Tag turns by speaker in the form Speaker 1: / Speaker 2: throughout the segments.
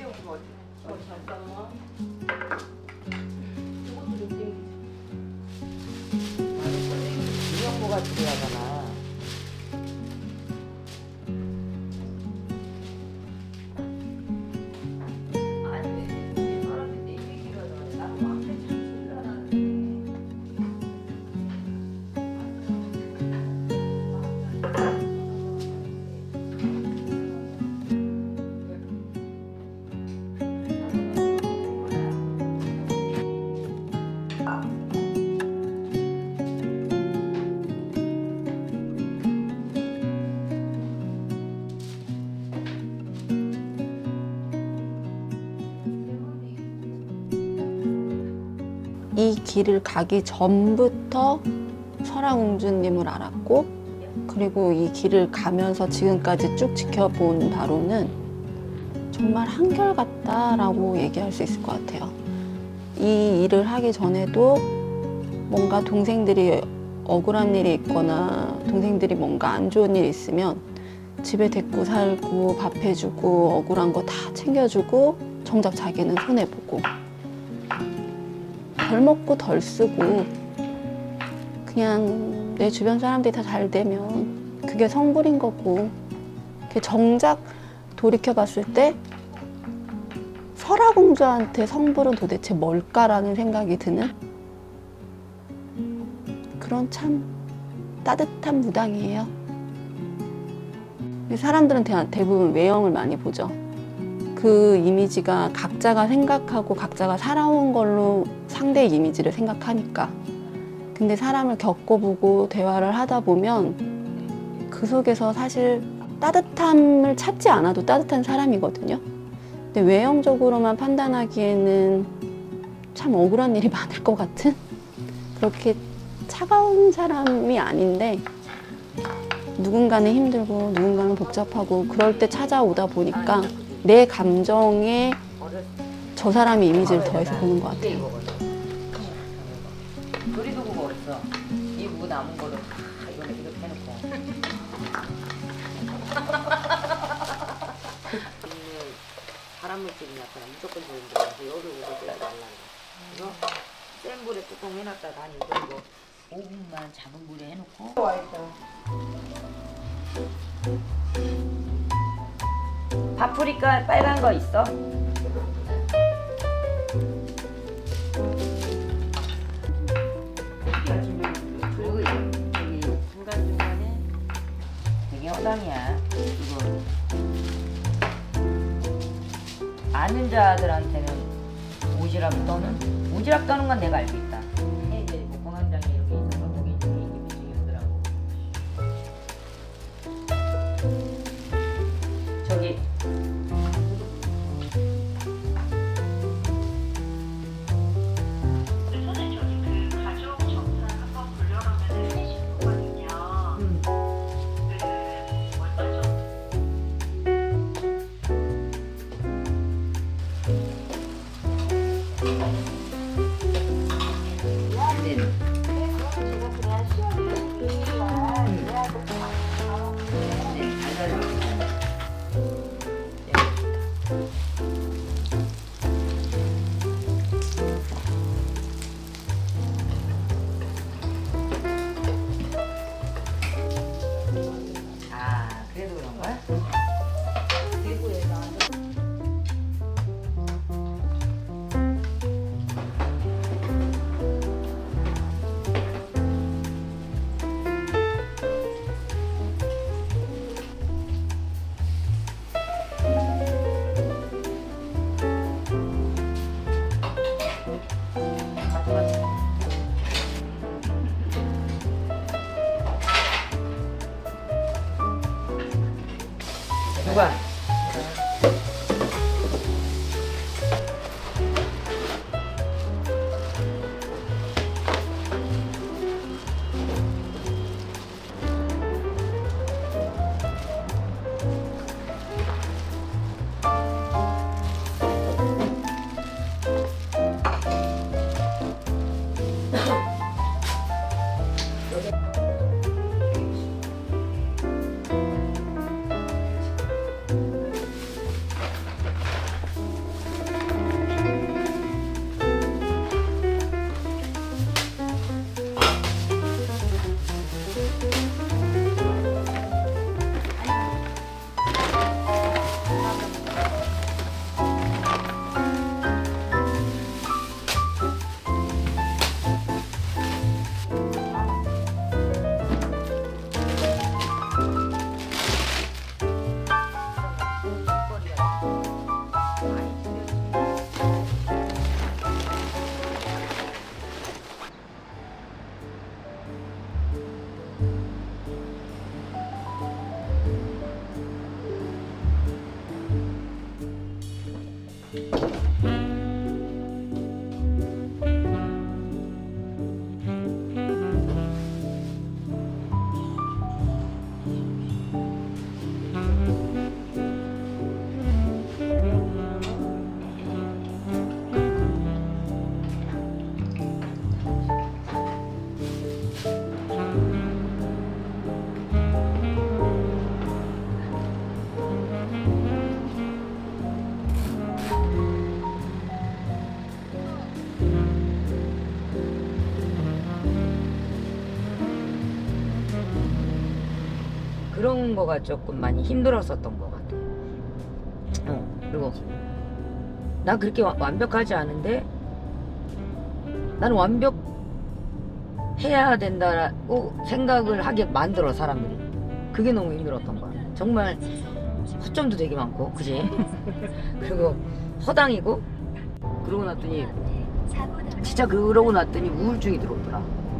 Speaker 1: 잠깐만. 이것도 좀 땡기지.
Speaker 2: 이형부가 중요하잖아.
Speaker 3: 이 길을 가기 전부터 설화공주님을 알았고, 그리고 이 길을 가면서 지금까지 쭉 지켜본 바로는 정말 한결같다라고 얘기할 수 있을 것 같아요. 이 일을 하기 전에도 뭔가 동생들이 억울한 일이 있거나 동생들이 뭔가 안 좋은 일이 있으면 집에 데리고 살고 밥 해주고 억울한 거 다 챙겨주고 정작 자기는 손해보고 덜 먹고 덜 쓰고 그냥 내 주변 사람들이 다 잘 되면 그게 성불인 거고, 정작 돌이켜봤을 때 설화공주한테 성불은 도대체 뭘까라는 생각이 드는 그런 참 따뜻한 무당이에요. 사람들은 대부분 외형을 많이 보죠. 그 이미지가 각자가 생각하고 각자가 살아온 걸로 상대의 이미지를 생각하니까. 근데 사람을 겪어보고 대화를 하다 보면 그 속에서 사실 따뜻함을 찾지 않아도 따뜻한 사람이거든요. 근데 외형적으로만 판단하기에는 참 억울한 일이 많을 것 같은 그렇게 차가운 사람이 아닌데, 누군가는 힘들고 누군가는 복잡하고 그럴 때 찾아오다 보니까 내 감정에 저 사람의 이미지를 더해서 보는 것 같아요.
Speaker 2: 조리도구 없어. 이 무 남은 거를 다 이렇게 해놓고. 바람 물질이 나타나 무조건 좋은데 그래서 여기 오고 들어가지 말라고. 그래서 센 불에 뚜껑 해놨다가 한 이거 5분만 작은 불에 해놓고. 파프리카 빨간 거 있어? 그리고 여기 중간중간에 되게 허당이야. 이거 아는 자들한테는 오지랖 떠는? 오지랖 떠는 건 내가 알고 있다. 이제 뭐 공황장애 이렇게 있어서 거기 이름이 중요하더라고. 저기 그런 거가 조금 많이 힘들었었던 것 같아. 그리고 난 그렇게 완벽하지 않은데 나는 완벽해야 된다고 생각을 하게 만들어 사람들이. 그게 너무 힘들었던 거야. 정말 허점도 되게 많고, 그지? 그리고 허당이고. 그러고 났더니 진짜 그러고 났더니 우울증이 들어오더라.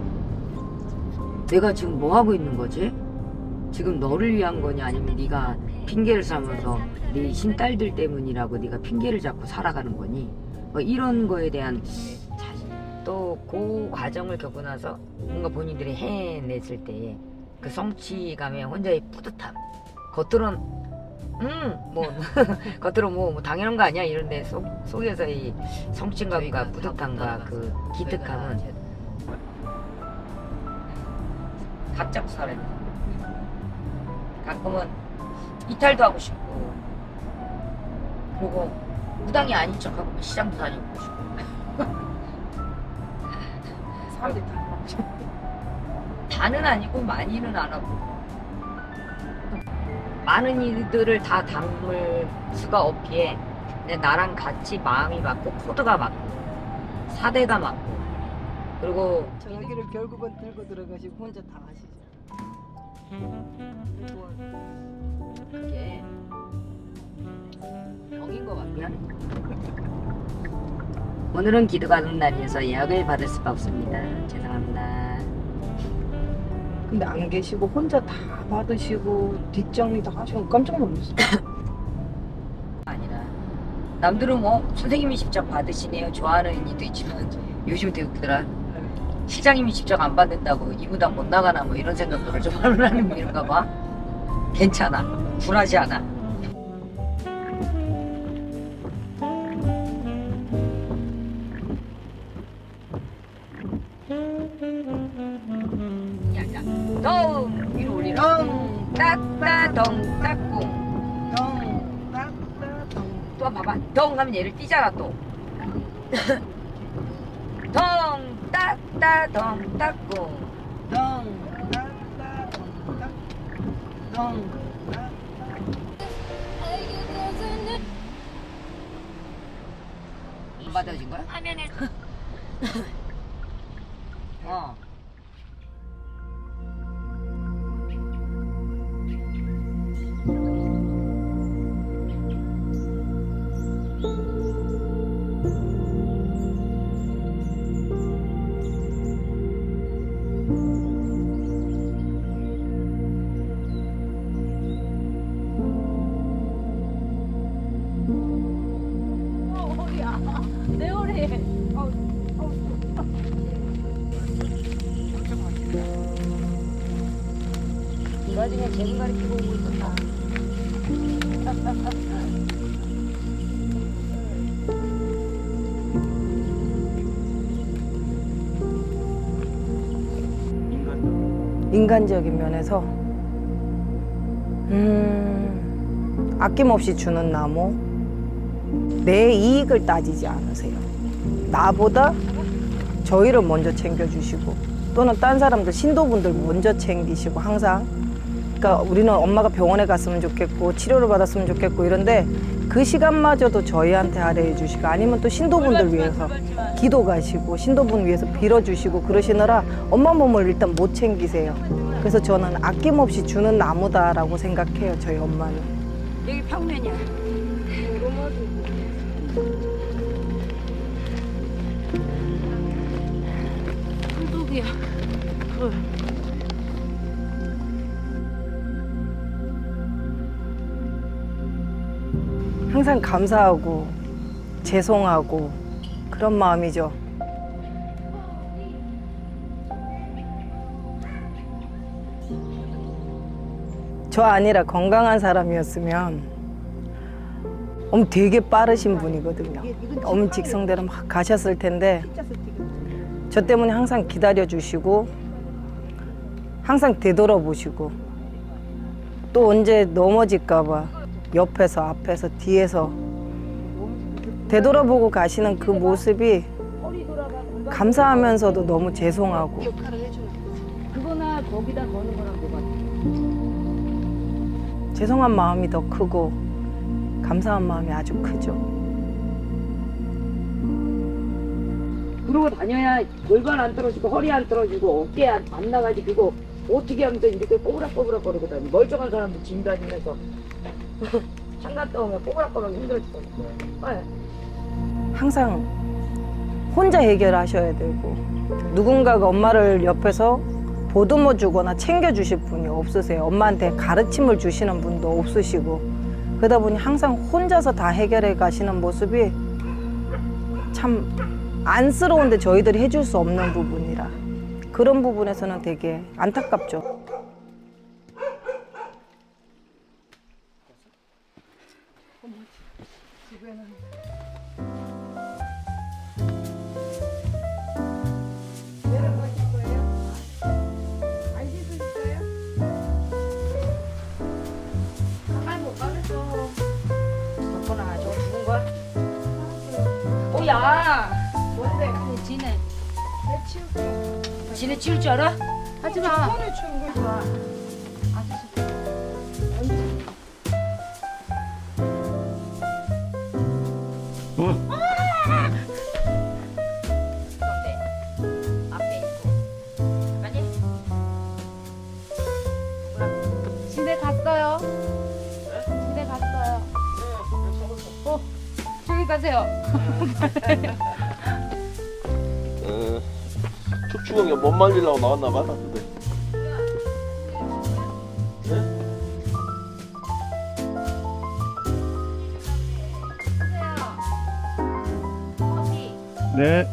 Speaker 2: 내가 지금 뭐 하고 있는 거지? 지금 너를 위한 거냐 아니면 네가 핑계를 삼아서 네 신딸들 때문이라고 네가 핑계를 잡고 살아가는 거니? 뭐 이런 거에 대한 또 그 과정을 겪고 나서 뭔가 본인들이 해냈을 때의 그 성취감에 혼자의 뿌듯함. 겉으론 뭐 겉으로 뭐 당연한 거 아니야 이런데 속에서의 성취감과 뿌듯함과 그 기특함은 각 잡고 살아야 돼. 가끔은 이탈도 하고 싶고, 그리고 무당이 아닌 척하고 시장도 다니고 싶고. 사람들이 다 하고 싶고. 다는 아니고 많이는 안 하고. 많은 이들을 다 담을 수가 없기에 나랑 같이 마음이 맞고 코드가 맞고 사대가 맞고, 그리고
Speaker 1: 전화기를 결국은 들고 들어가시고 혼자 다 하시죠.
Speaker 2: 그게 병인 것 같냐? 오늘은 기도하는 날이어서 예약을 받을 수가 없습니다. 죄송합니다.
Speaker 1: 근데 안 계시고 혼자 다 받으시고 뒷정리 다 하시고 깜짝 놀랐어요.
Speaker 2: 아니라 남들은 뭐 선생님이 직접 받으시네요 좋아하는 이도 있지만 요즘 되게 웃더라. 시장님이 직접 안 받는다고 이 무당 못 나가나 뭐 이런 생각도 좀 하는 분인가 봐. 괜찮아. 굴하지 않아. 덩 위로 올리라. 덩 따따 덩 따꿍.
Speaker 1: 덩 따따 덩.
Speaker 2: 또 봐봐. 덩 하면 얘를 띄잖아 또. 덩 따따 덩 따꿍.
Speaker 1: 덩 따따 덩 따. 덩 따.
Speaker 2: 안 받아진 거야? 화면에. 어.
Speaker 3: 내 오래.
Speaker 2: 이거 중에 재능 가리키고 오고 있었다.
Speaker 1: 인간적인 면에서 아낌없이 주는 나무, 내 이익을 따지지 않으세요. 나보다 저희를 먼저 챙겨주시고 또는 딴 사람들 신도분들 먼저 챙기시고 항상. 그러니까 우리는 엄마가 병원에 갔으면 좋겠고 치료를 받았으면 좋겠고 이런데 그 시간마저도 저희한테 할애해 주시고 아니면 또 신도분들 위해서 기도 가시고 신도분 위해서 빌어주시고 그러시느라 엄마 몸을 일단 못 챙기세요. 그래서 저는 아낌없이 주는 나무다라고 생각해요. 저희 엄마는.
Speaker 2: 여기 평면이야.
Speaker 3: 한독이야.
Speaker 1: 항상 감사하고 죄송하고 그런 마음이죠. 저 아니라 건강한 사람이었으면 되게 빠르신 분이거든요. 직성대로 막 가셨을 텐데 저 때문에 항상 기다려주시고 항상 되돌아보시고 또 언제 넘어질까 봐 옆에서 앞에서 뒤에서 되돌아보고 가시는 그 모습이 감사하면서도 너무 죄송하고
Speaker 2: 그거나 거기다 거는 거랑 뭐가
Speaker 1: 죄송한 마음이 더 크고 감사한 마음이 아주 크죠.
Speaker 2: 그러고 다녀야 골반 안 떨어지고 허리 안 떨어지고 어깨 안 나가지. 그거 어떻게 하면 이렇게 꼬부락꼬부락 거리고 다니. 멀쩡한 사람도 짐 다니면서 한간 떠오면 꼬부락꼬부락 힘들어지고.
Speaker 1: 항상 혼자 해결하셔야 되고 누군가가 엄마를 옆에서 보듬어 주거나 챙겨 주실 분이 없으세요. 엄마한테 가르침을 주시는 분도 없으시고 그러다 보니 항상 혼자서 다 해결해 가시는 모습이 참 안쓰러운데 저희들이 해줄 수 없는 부분이라 그런 부분에서는 되게 안타깝죠.
Speaker 2: 야, 뭔데? 지네. 지네 치울 줄 알아? 하지 마. 손을 치운 걸 좋아. 앞에 있고. 아니?
Speaker 4: 집에 갔어요. 집에 갔어요. 저기 가세요.
Speaker 5: 축축하게 못 말리려고 나왔나 봐. 근데.
Speaker 6: 네.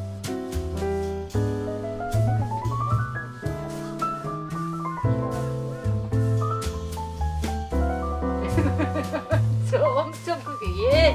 Speaker 4: 저 엄청 크게 예.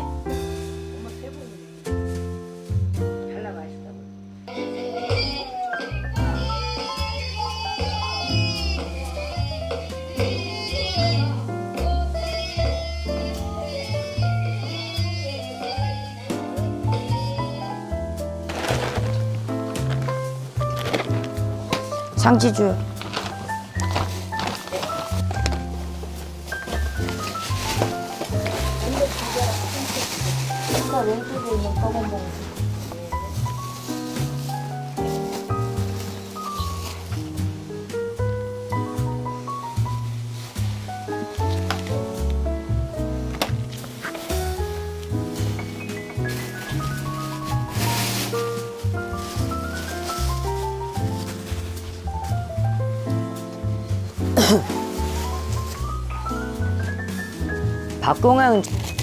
Speaker 2: 상지주. 박공항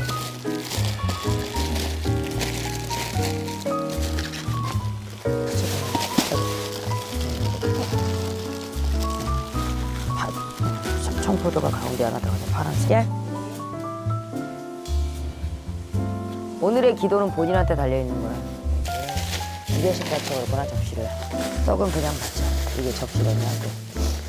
Speaker 2: 청포도가 가운데 하나 들어가서 파란색. 오늘의 기도는 본인한테 달려있는 거야. 두 개씩 갖춰 그렇구나, 접시를. 떡은 그냥 받자. 이게 접시가 있냐고.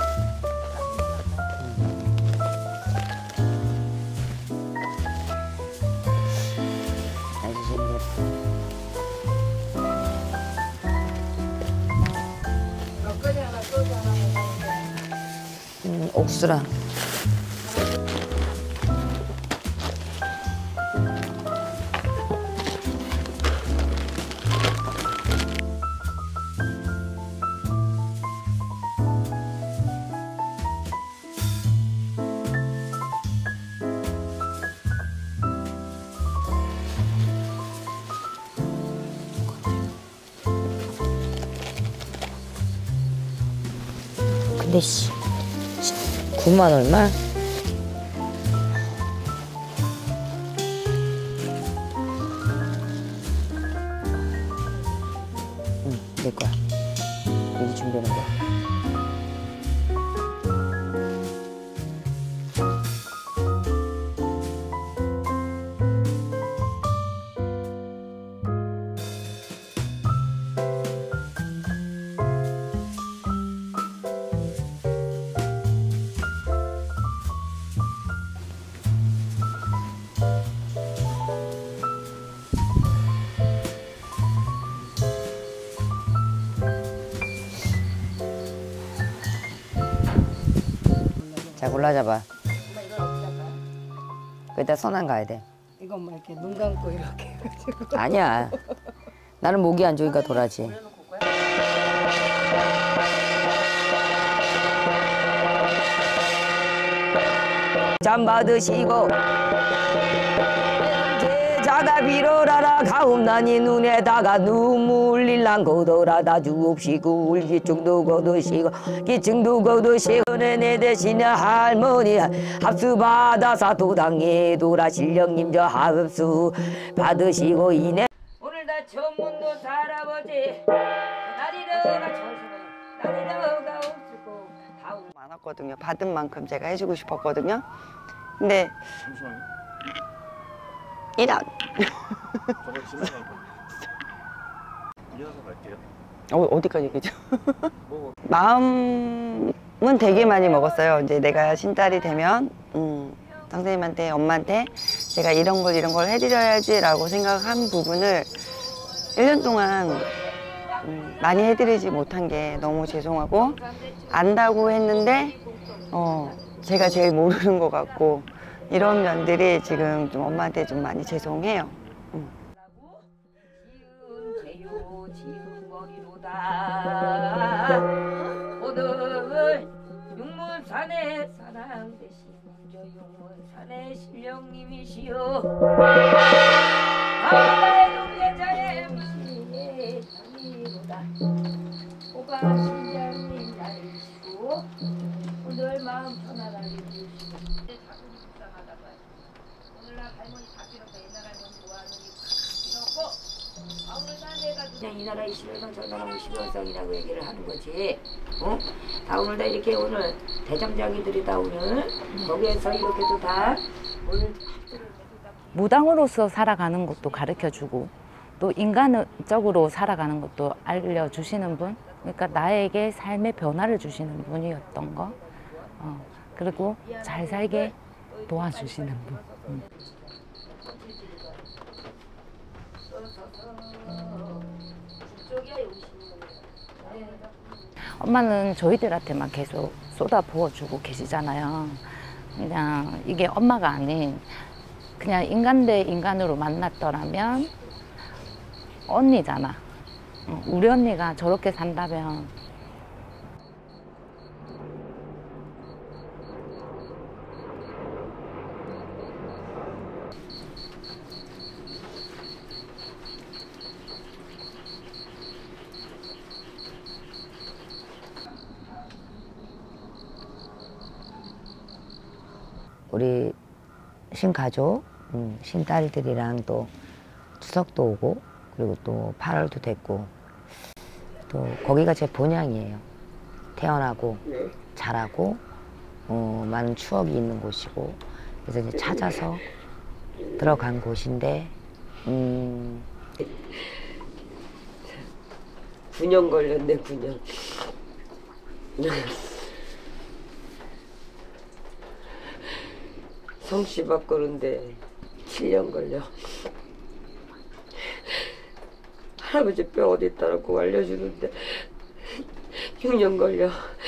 Speaker 2: 옥수랑 근데 9만 얼마? 내 거야. 미리 준비하는 거야. 자, 골라잡아. 거기다 선안 가야 돼.
Speaker 1: 이건 뭐 이렇게 눈 감고 이렇게 해가지고.
Speaker 2: 아니야. 나는 목이 안 좋으니까 도라지. 잠 받으시고 제자가 빌어라라 가옵나니 눈에다가 눈물 일랑 거더라다 주옵시고 울기증도 거두시고 기증도 거두시고 내 대신에 할머니 합수 받아서 도당에 돌아 신령님 저 합수 받으시고 이내 오늘다 전문도 할아버지 날이러가 날이러가 없고 다음
Speaker 6: 많았거든요. 받은 만큼 제가 해주고 싶었거든요. 근데
Speaker 5: 잠시만요.
Speaker 6: 이런
Speaker 5: 저거 지나갈 거예요. 이어서 갈게요.
Speaker 6: 어디까지 얘기죠? 마음은 되게 많이 먹었어요. 이제 내가 신딸이 되면 선생님한테 엄마한테 제가 이런 걸 해드려야지라고 생각한 부분을 1년 동안 많이 해드리지 못한 게 너무 죄송하고 안다고 했는데 제가 제일 모르는 것 같고 이런 면들이 지금 좀 엄마한테 좀 많이 죄송해요. 오늘 육문산의 사랑 대신 저 육문산의 신령님이시여 아나의 동계자의 미시의 장미로다 오가 신장님 나이시고 오늘 마음 편안하게 주시고 자손이 불쌍하다고 하시고 오늘날 할머니 다 빌었고 옛날 할머니 좋아하더니 다 빌었고 오늘날 내가 그냥 이 나라의 신령은 저 나라의 신령성이라고 얘기를 하는 거지. 다 오늘 다 이렇게 오늘 대장장이들이 다 오늘 거기에서 이렇게도 다 오늘
Speaker 7: 무당으로서 살아가는 것도 가르쳐주고 또 인간적으로 살아가는 것도 알려주시는 분, 그러니까 나에게 삶의 변화를 주시는 분이었던 거, 그리고 잘 살게 도와주시는 분. 엄마는 저희들한테만 계속 쏟아 부어주고 계시잖아요. 그냥 이게 엄마가 아닌 그냥 인간 대 인간으로 만났더라면 언니잖아. 우리 언니가 저렇게 산다면
Speaker 2: 우리 신가족, 신딸들이랑 또 추석도 오고 그리고 또 8월도 됐고 또 거기가 제 본향이에요. 태어나고 자라고 많은 추억이 있는 곳이고 그래서 이제 찾아서 들어간 곳인데
Speaker 8: 9년 걸렸네. 9년. 성씨 바꾸는데 7년 걸려. 할아버지 뼈 어디 있다고 알려주는데 6년 걸려.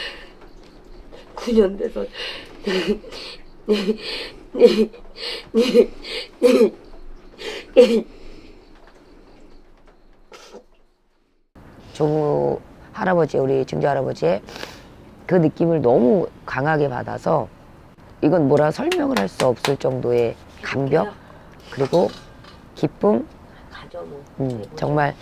Speaker 8: 9년 돼서
Speaker 2: 조부 할아버지, 우리 증조 할아버지의 그 느낌을 너무 강하게 받아서 이건 뭐라 설명을 할 수 없을 정도의 감격 그리고 기쁨, 정말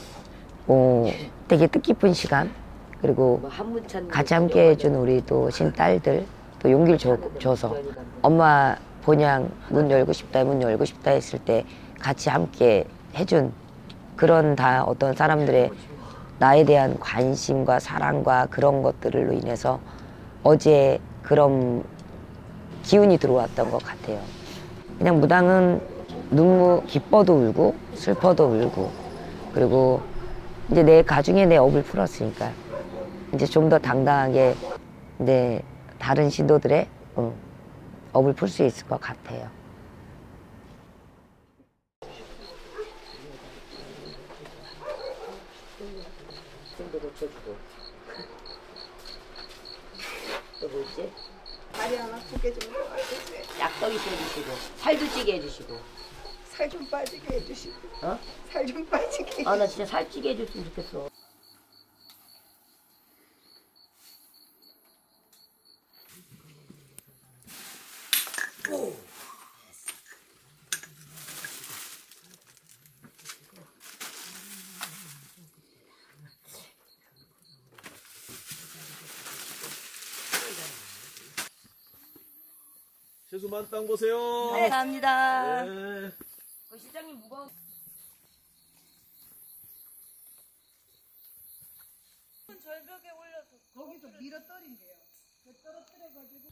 Speaker 2: 되게 뜻깊은 시간 그리고 같이 함께 해준 우리 또 신딸들 또 용기를 줘서 엄마 본향 문 열고 싶다 했을 때 같이 함께 해준 그런 다 어떤 사람들의 나에 대한 관심과 사랑과 그런 것들로 인해서 어제 그런 기운이 들어왔던 것 같아요. 그냥 무당은 기뻐도 울고 슬퍼도 울고, 그리고 이제 내 가중에 내 업을 풀었으니까 이제 좀 더 당당하게 이제 다른 신도들의 업을 풀 수 있을 것 같아요. 또 뭐지?
Speaker 1: 다리 하나 두개 좀 넣어주세요.
Speaker 2: 약떡이 해주시고 살도 찌게 해주시고.
Speaker 1: 살 좀 빠지게 해주시고.
Speaker 2: 어?
Speaker 1: 살 좀 빠지게.
Speaker 2: 아, 나 진짜 살찌게 해줬으면 좋겠어.
Speaker 5: 세수만 땅 보세요.
Speaker 2: 감사합니다.
Speaker 5: 네.
Speaker 2: 시장님 무거워.
Speaker 1: 절벽에 올려서 거기서 밀어 떨인대요. 떨어뜨려가지고.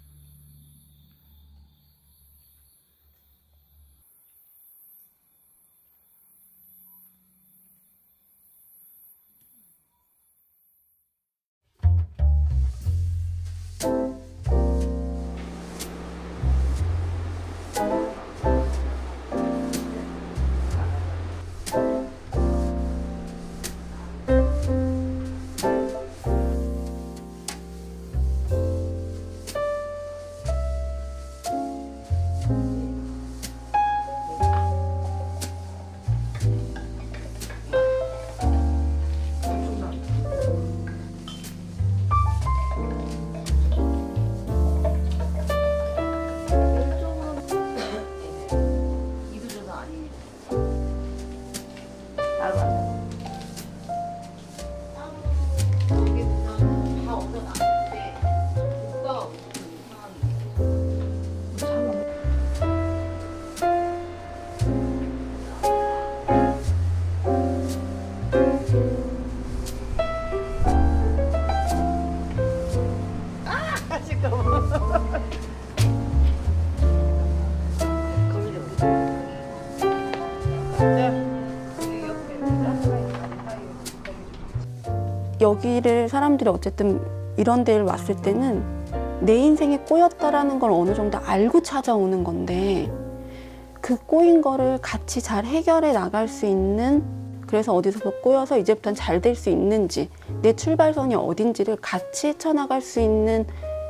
Speaker 3: 여기를 사람들이 어쨌든 이런 데를 왔을 때는 내 인생에 꼬였다라는 걸 어느 정도 알고 찾아오는 건데, 그 꼬인 거를 같이 잘 해결해 나갈 수 있는, 그래서 어디서 꼬여서 이제부터는 잘 될 수 있는지, 내 출발선이 어딘지를 같이 헤쳐나갈 수 있는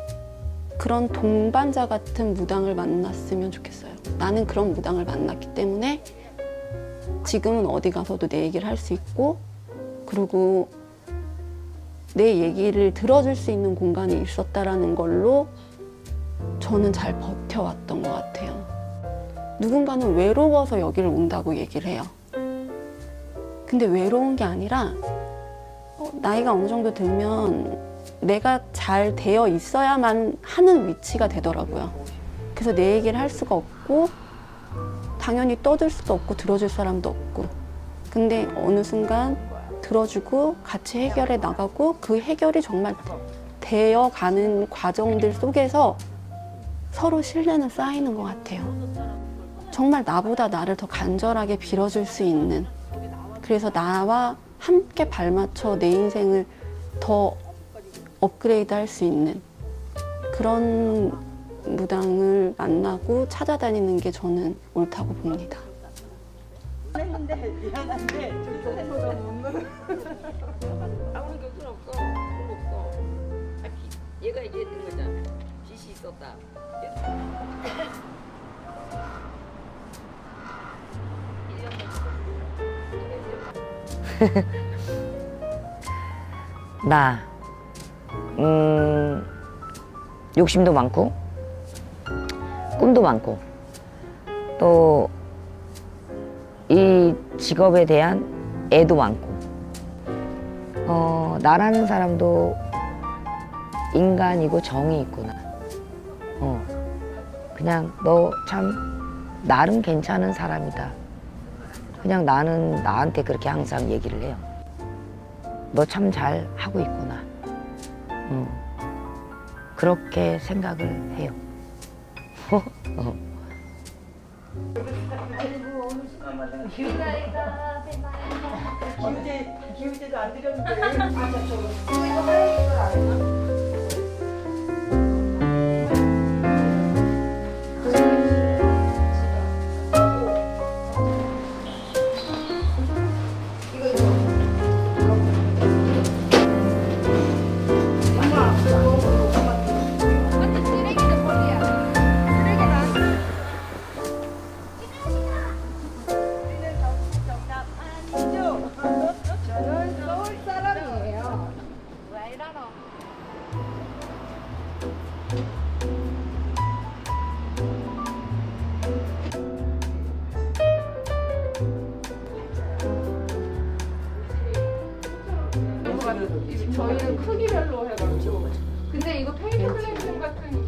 Speaker 3: 그런 동반자 같은 무당을 만났으면 좋겠어요. 나는 그런 무당을 만났기 때문에 지금은 어디 가서도 내 얘기를 할 수 있고, 그리고 내 얘기를 들어줄 수 있는 공간이 있었다라는 걸로 저는 잘 버텨왔던 것 같아요. 누군가는 외로워서 여기를 온다고 얘기를 해요. 근데 외로운 게 아니라 나이가 어느 정도 들면 내가 잘 되어 있어야만 하는 위치가 되더라고요. 그래서 내 얘기를 할 수가 없고, 당연히 떠들 수도 없고 들어줄 사람도 없고, 근데 어느 순간 들어주고 같이 해결해 나가고, 그 해결이 정말 되어가는 과정들 속에서 서로 신뢰는 쌓이는 것 같아요. 정말 나보다 나를 더 간절하게 빌어줄 수 있는, 그래서 나와 함께 발맞춰 내 인생을 더 업그레이드 할 수 있는 그런 무당을 만나고 찾아다니는 게 저는 옳다고 봅니다.
Speaker 1: 했는데 미안한데 저쪽보다 먹는.
Speaker 2: 아무런 격분 없어. 그런 거 없어. 얘가 얘기했던 거잖아. 빛이 있었다. 나 욕심도 많고 꿈도 많고, 또 이 직업에 대한 애도 많고, 나라는 사람도 인간이고 정이 있구나. 그냥 너 참 나름 괜찮은 사람이다. 그냥 나는 나한테 그렇게 항상 얘기를 해요. 너 참 잘 하고 있구나. 그렇게 생각을 해요.
Speaker 1: 기우제도 안 드렸는데.
Speaker 4: 완전 쓰레기는 버리야. 쓰레기는 저는 서울 사람이에요. 왜 이러노? 저희는 크기별로 해가지고. 근데 이거 페인트 클렌징 같은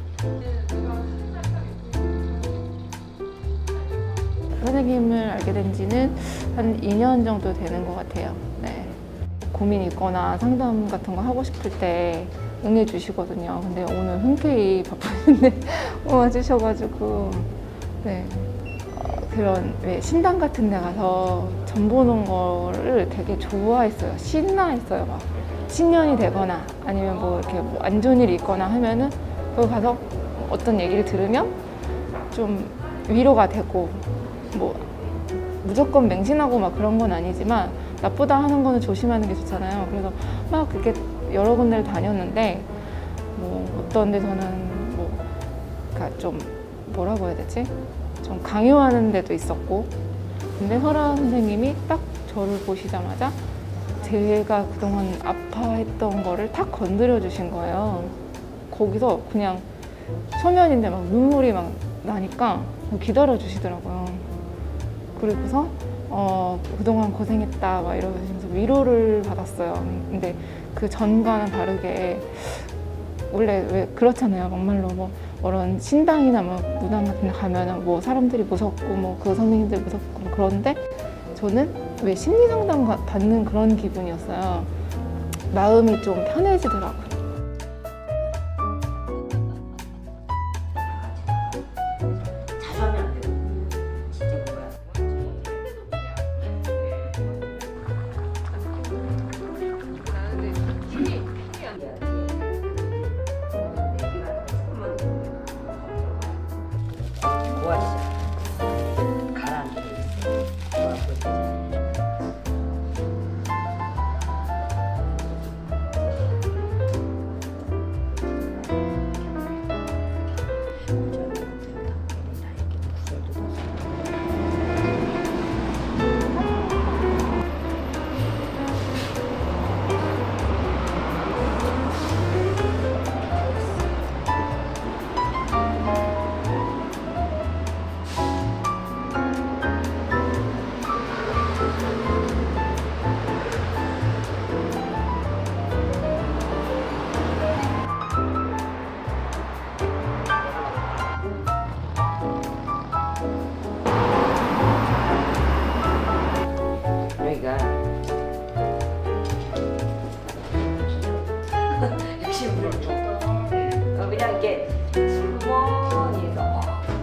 Speaker 3: 선생님을 알게 된 지는 한 2년 정도 되는 것 같아요. 네. 고민 있거나 상담 같은 거 하고 싶을 때 응해주시거든요. 근데 오늘 흔쾌히 바쁘신데 와주셔가지고 네. 그런 왜 신당 같은 데 가서 점 보는 거를 되게 좋아했어요. 신나했어요. 막 신년이 되거나 아니면 뭐 이렇게 뭐 안 좋은 일이 있거나 하면은 거기 가서 어떤 얘기를 들으면 좀 위로가 되고 뭐 무조건 맹신하고 막 그런 건 아니지만 나쁘다 하는 거는 조심하는 게 좋잖아요. 그래서 막 그렇게 여러 군데를 다녔는데 뭐 어떤 데서는 뭐 그러니까 좀 뭐라고 해야 되지? 좀 강요하는 데도 있었고 근데 설아 선생님이 딱 저를 보시자마자 제가 그동안 아파했던 거를 탁 건드려 주신 거예요. 거기서 그냥 초면인데 막 눈물이 막 나니까 기다려 주시더라고요. 그리고서 그동안 고생했다 막 이러면서 위로를 받았어요. 근데 그 전과는 다르게 원래 왜 그렇잖아요. 막말로 뭐 그런 신당이나 뭐 무당 같은 데 가면은 뭐 사람들이 무섭고 뭐 그 선생님들 무섭고 뭐 그런데 저는 왜 심리 상담 받는 그런 기분이었어요. 마음이 좀 편해지더라고요.
Speaker 8: 자주 하면 안 돼요. 진짜 뭐야. 고아지자. 가라앉게 돼 있어. 여기가 역시 물을 그냥 이렇게 주머니에서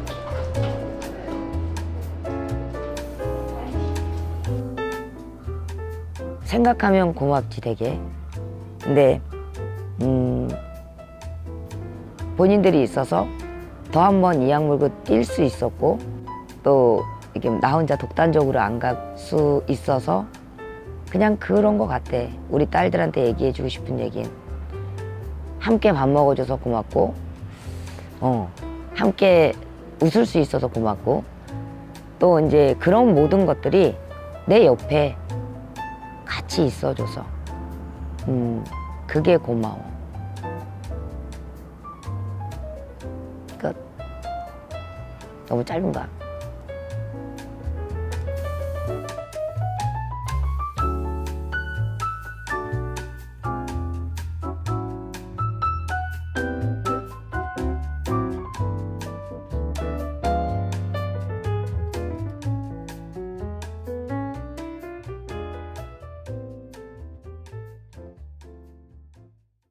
Speaker 2: 생각하면 고맙지 되게. 근데 본인들이 있어서 더 한 번 이악 물고 뛸 수 있었고 또 이게 나 혼자 독단적으로 안 갈 수 있어서 그냥 그런 거 같아. 우리 딸들한테 얘기해주고 싶은 얘기는 함께 밥 먹어줘서 고맙고 함께 웃을 수 있어서 고맙고 또 이제 그런 모든 것들이 내 옆에 같이 있어줘서 그게 고마워. 끝. 너무 짧은가?